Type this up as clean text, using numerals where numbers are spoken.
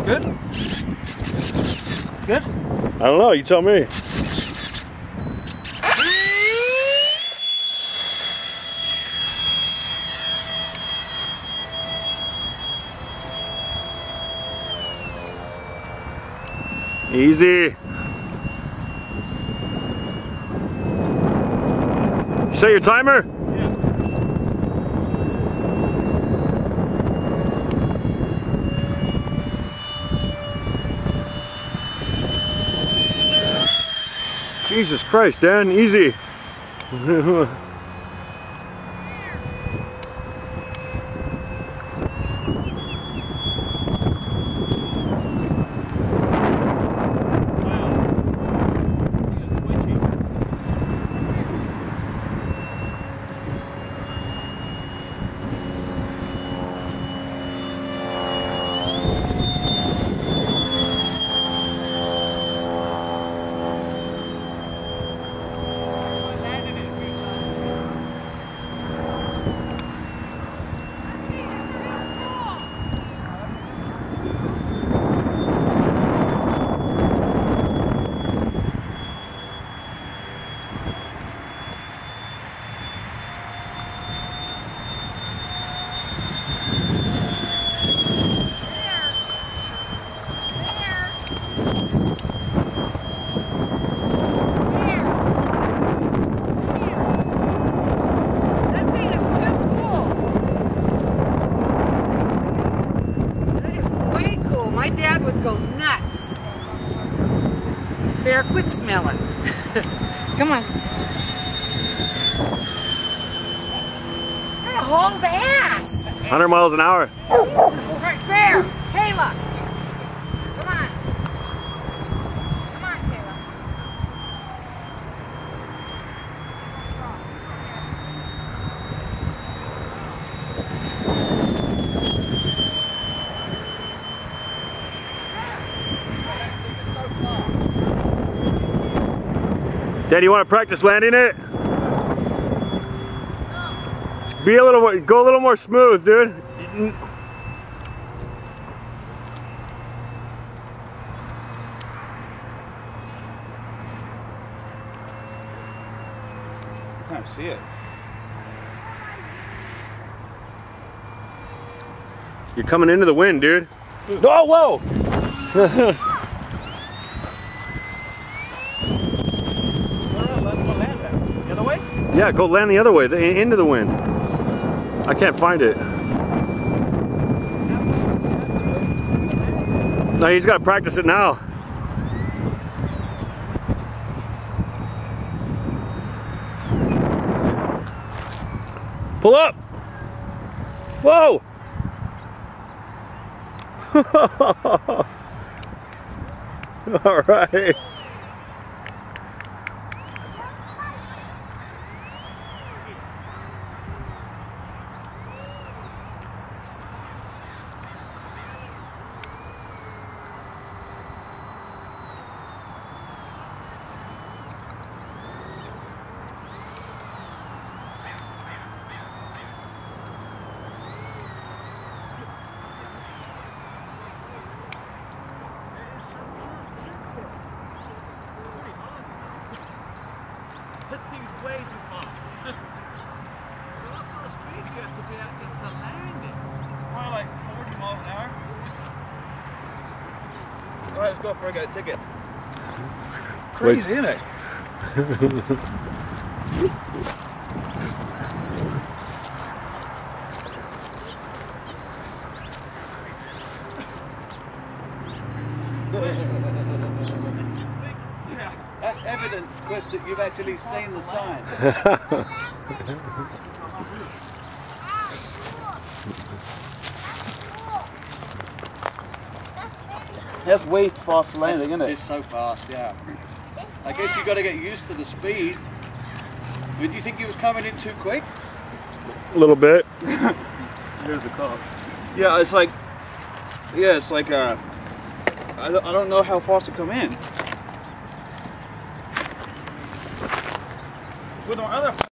Good? Good? I don't know, you tell me. Easy. Set your timer? Yeah. Jesus Christ, Dan, easy. My dad would go nuts. Bear, quit smelling. Come on. That hauls ass. 100 miles an hour. Right, Bear, Kayla. Come on. Come on, Kayla. Dad, you want to practice landing it? Be a little more, go a little more smooth, dude. I can't see it. You're coming into the wind, dude. Oh, whoa! The other way? Yeah, go land the other way, into the wind. I can't find it. No, he's got to practice it now. Pull up! Whoa! All right. That thing's way too fast. So what sort of speed do you have to be at to land it? Probably like 40 miles an hour. Alright, let's go for a go ticket. Crazy, isn't it? That's evidence, Chris, that you've actually seen the sign. That's way fast landing, isn't it? It's so fast, yeah. I guess you got to get used to the speed. I mean, do you think he was coming in too quick? A little bit. Here's the car. Yeah, it's like I don't know how fast to come in. With our other